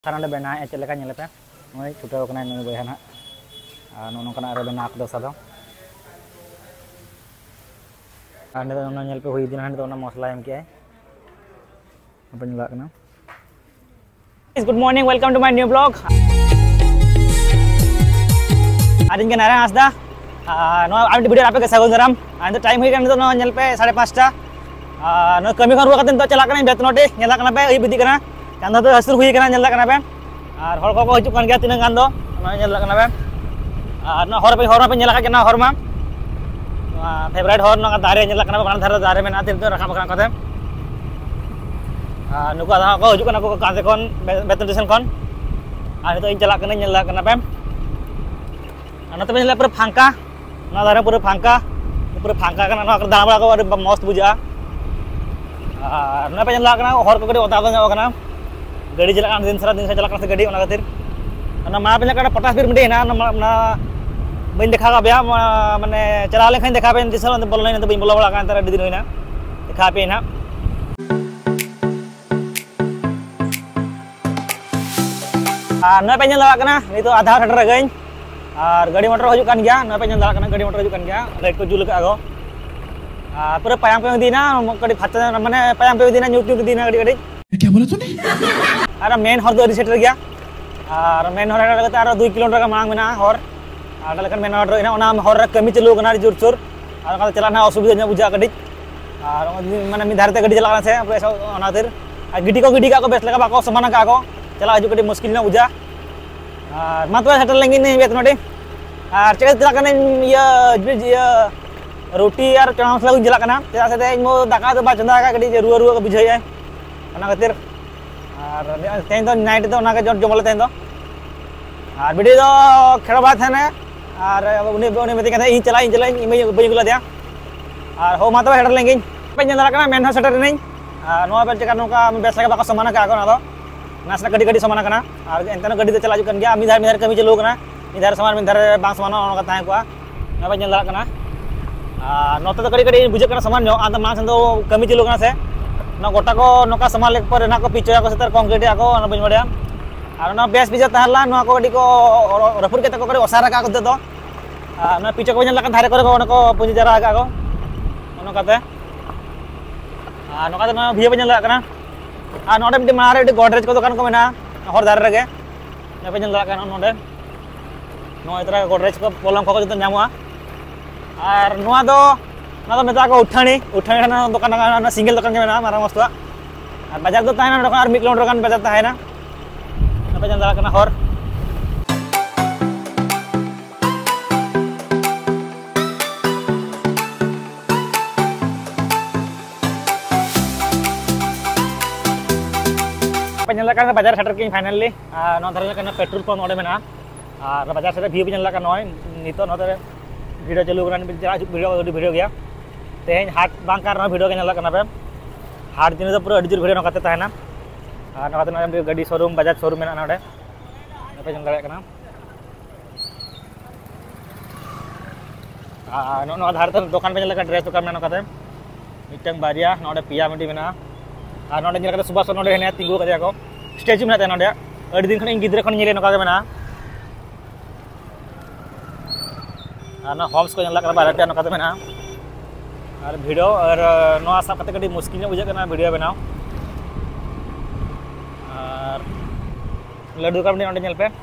karena bena celekan nyelepe noi छुटाव कना नुई बयहा ना नोनकना रे बना को दसा दो आने तो ना nyelepe हुई दिन तो ना मसला एम के apa nyela kena. Good morning, welcome to my new vlog. Adin ke narang asda no am video ape ke sagun garam and the time hui kan to no nyelepe 5:30 no kami kan ruwa katen to chalak kana betno de nyela kana pe bidi kana kan to hasur hui kana nyela kana pe ar hor ko hijuk kan gya tinang kan do no nyela kana pe no hor pe nyela kana hor ma favorite hor no ka dare nyela kana kan dhar dare mena tin to rakha kana kate nuku ada ko hijuk kana ko kate kon beton station kon ar to in chalak kana nyela kana pe ana to nyela pura phangka na dare pura phangka kan na dalam ko ade mast buja na pe nyela kana hor ko gadi oda ga kana gadi jala kan din sara chalak kana gadi ona khatir ana ma pe kana potas bir mede na bain dekha ga bya mane chala le khain dekha pe disal on bol na to bain bola bola kan tara didin hoina dekha pe na na pe nyela kana ni to adha thadra gain और गाड़ी motor हजू कान गया ना पे nyala kana गाड़ी motor हजू कान गया light को जुल का आगो पूरा पायam पे दीना गाड़ी फाचा माने पायam पे दीना न्यूट न्यूट दीना गाड़ी गाड़ी क्या बोला तूने और मेन हर दो रिसेटर गया और मेन हर लगता है 2 किलोमीटर का मांग मेना हर और लेकिन मेन हर इना ओना हर कमी चलू कना जोर जोर और का चला ना असुविधा बुझा गाड़ी और माने मी धारते गाड़ी चला से ओना खातिर गिडी का को बेस लगा बाको समान का को चला हजू गाड़ी मुश्किल ना बुझा और मात्र सेटल लेंगे नहीं बेतनो डे और चेक चला कने ये रोटी और चना मसला को जला कना चला से मो दाका तो बा चंदा का गडी रुआ रुआ को बुझाय ओना खातिर और तेन तो नाइट तो ओना के जमले तेन तो और वीडियो तो खेड़ा बात है ना और उन्हें मेते कहता इन चला बई गुला दिया और हो मात्र हेडर लेंगे पे जला कना मेन सेटर नहीं नोआ पे चेक नोका बेस लगा बाको समान का ना तो नासना गडी समान कना और एंतन गडी तो चला जुकन गया मिधार कमी चलो कना मिधार समान मिधार बांग समान ओना ताहे को ना पे जला कना नोते तो गडी बुझे कना समान जो आदा मांग संदो कमी चलो कना से ना गोटा को नोका समान लेक पर ना को पिचो को सेतर कंक्रीट को ना बन बड़या और ना बेस पिचो ताहला ना को गडी को रफुर के तको करे ओसारा का को दो ना पिचो को जला कना धारे करे को ना को पुंजी जरा का को ओनो काते नोका ना भिया बन जला कना और नोडे मिटे मारे गोदरेज को दुकान को मेना हर दारे रगे ना पे जला कना नोडे नो इतरा गोदरेज को पलंग को जतो नामुआ और नोआ दो ना तो मेता को उठानी ना दुकान ना सिंगल दुकान के मेना मारा मस्तवा और बाजार तो ताहेना दुकान और 1 किलोमीटर दुकान बाजार ताहेना ना पे जला कना हर nyala kan bajar setter king finally no thara kan petrol pump ode mena ar bajar setter view nyala kan noy nito no thara video chalu kan video gaya tehin hat bang kar no video kan nyala kan ape hat din to pura adi jur video no kate tahena ar no kate na gadi showroom bajaj showroom mena ode ape nyala kana no adhar to dokan pe nyala kan dress dokan mena no kate mitang baria no ode pia menti mena और नोडे nyala kata subas नोडे हेने तिंगु करिया को statue मेना नोडे अडी दिन खन गिद्रे खन nyele नका मेना ना होम्स को nyala करा बारटे नका मेना और वीडियो और नो आसा कते कडी मुश्किल बुझे कना वीडियो बनाओ और लड्डू का नोडे nyel पे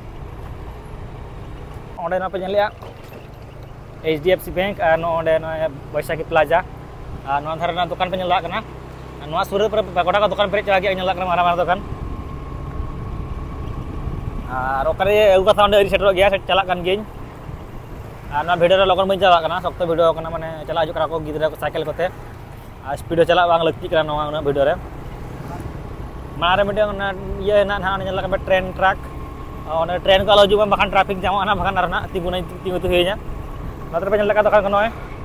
ओडे ना पे nyelया HDFC बैंक और नोडे ना बैसाखी प्लाजा और नो धर ना दुकान पे nyala कना नोआ सुर पर गोटा का दुकान पे चला गया nyala कना मारा दुकान और ओकरे एगु कथा ओंडे सेटर गया से चला कन गेन और ना वीडियो लगन बन चला कना सख्त वीडियो कना माने चला हजू करा को गिदरा को साइकिल कोते आ स्पीड चला बांग लगती करा नोआ वीडियो रे मारे मिटे ना ये ना ना nyala का ट्रेन ट्रक और ट्रेन को हजू बखान ट्रैफिक जाम ना बखान ना तिंगु तो हे냐 मात्र पे nyala का दुकान कनो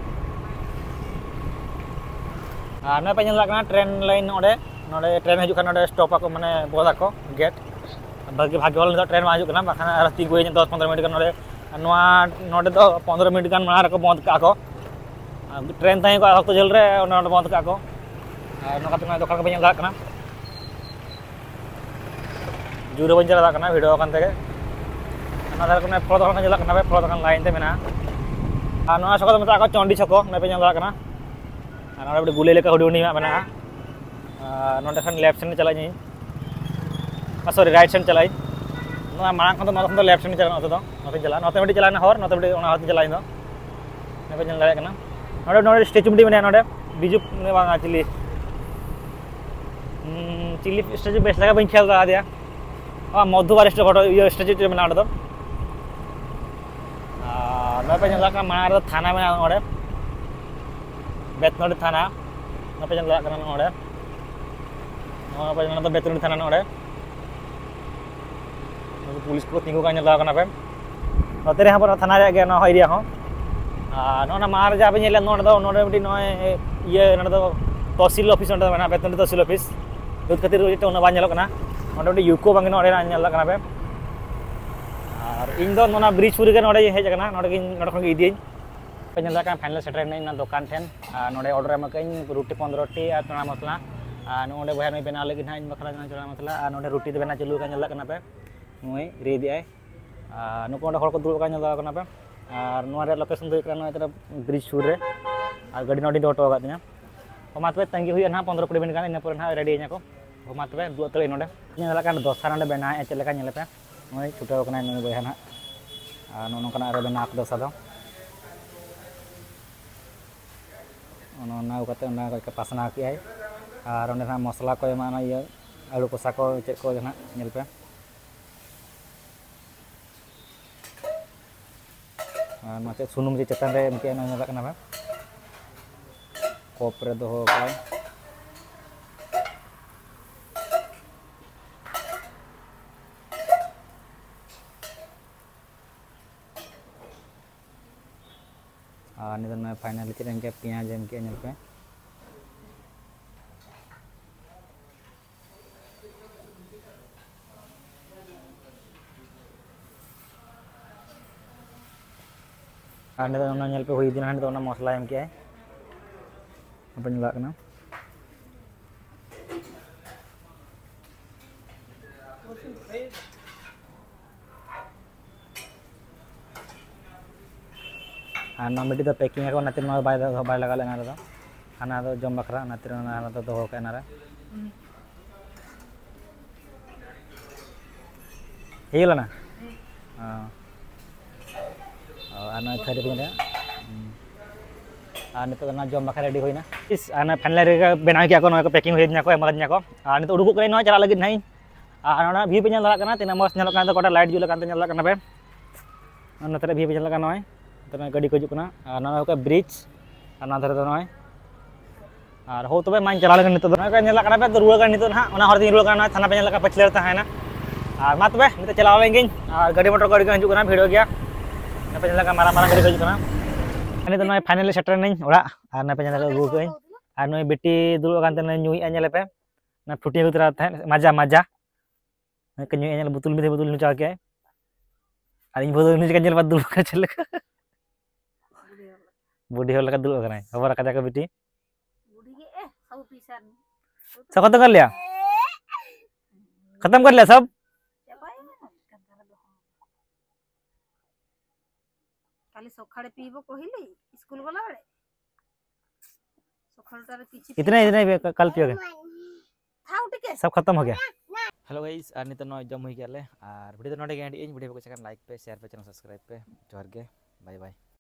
ना पे nyala kana ट्रेन लाइन ओडे नोडे ट्रेन हजू kana ओडे स्टॉप को माने बोदा को गेट भाग्य वाला तो ट्रेन हजू kana बाखान रास्ती को 10-15 मिनट नोडे नोआ नोडे तो 15 मिनट गान मार को बंद का को ट्रेन ताई को तो जल रे नोडे बंद का को नोका तो दुकान पे nyala kana juru bani jalan kena video kan tege ada kena float kan jalan kena float kan lain te mena anu soko meta ko Condi Soko nape jalan kena anu ada gule leka hudi uni mena nonde kan left side chalai ni sorry right side chalai no marang kan to left side chalai note jalan note medi jalan hor note medi ona hor jalan do nape jalan kena nonde statue medi mena nonde biju ne bang chili chili statue best laga bani khel dia मधुबार photo ये statue में तो नपे जाना माना थाना में नोड़े बेतनोड़ी थाना नपे जाना नोड़े तो बेतनोड़ी थाना नोड़े पुलिस को तिंगू का पे नोते रे पर थाना रे नो एरिया हो नोना मार जा पे नेले नोड़ दो नोड़े मिटी नो ये नोड़ दो तहसील ऑफिस नोड़ बना बेतनोड़ी तहसील ऑफिस दूध खातिर तो ना बा नेलो कना नोड़े यूको बांगे नोड़े ना पे और इन दो नोना ब्रिज पूरी के नोड़े हेज कना नोड़े नोड़े खन इदी पे नेला का फाइनल सेटर ना दुकान ठेन नोड़े ऑर्डर एम कई रोटी 15 टी और चना मसला नोड़े बहन में बना लगी ना इन बखरा चना मसला और नोड़े रोटी तो बना चालू का नेला कना पे नुई रेडी आए नुको नोड़े हर को दुड़ का नेला कना पे और नोड़े लोकेशन दो कना इतना ब्रिज सूर रे और गाड़ी नोड़ी दो ऑटो का तिना ओमा तबे तंगी हुई ना 15-20 मिनट का इन पर ना रेडी nya ko ओमा तबे दु तले नोड़े नेला का दोसा नोड़े बना ए चले का नेले पे नुई छुटा कना नुई बहन नो कना रे बना दोसा दो ना उकाते ना का पासना की है और ओंडे ना मसला को एमा ये आलू कोसा को चेक को ना नेल पे नोचे सुनुम जे चेतन रे एमके ना नेला कना बा कोप रे दो का ini tuh final itu yang kayak pinya jam kayak nyampe ini tuh nyampe hui di nanti tuh masala yang kayak apa nyala kena number तो पैकिंग को नातिर बाय लगा लेना तो खाना तो जम बखरा नातिर ना तो दोहो के नारा हेला ना आना थरी पे ने आने तो ना जम बखरा रेडी होइना इस आना फाइनल रे बनाव किया को न पैकिंग होइना को एमा nya को आने तो उडुक करे न चला लगी नहीं आना भी पे nyala kana tina mos nyala kana कोटा लाइट जुला kana nyala kana पे आना तरे भी पे nyala kana तना गाड़ी को जुकना और ना का ब्रिज और ना धरे तो नय और हो तबे मान चला लगे नितो ना का नेला kana पे तो रुआ का नितो ना ओना हर दिन रुआ का ना थाना पे नेला का पछले रहता है ना और मा तबे नितो चला लेंगे और गाड़ी मोटर गाड़ी का हिजु kana वीडियो गया ना पे नेला का मारा मारा गाड़ी को जुकना अनि तो नय फाइनली सेटर नहीं ओड़ा और ना पे नेला का रुआ कई और नय बेटी दुलु कान तने नुई नेले पे ना फुटी को तरह था मजा मजा ना के नुई नेले बुतुल में बुतुल नु चा के और इन बुतुल नु के नेल बाद दुलु का चले बूढ़ी हो लगा दुलु करना है खबर का जाकर बेटी बूढ़ी के सब पीसन सब खत्म कर लिया सब खाली सखाड़े पीबो कहिली स्कूल गला बड़े सखाड़टारे किछि इतना कल पियोगे थाउ टिके सब खत्म हो गया हेलो गाइस आर नित न जम होई गेले और वीडियो तो नडे गेंडी इन वीडियो को चेक लाइक पे शेयर पे चैनल सब्सक्राइब पे जोर के बाय बाय।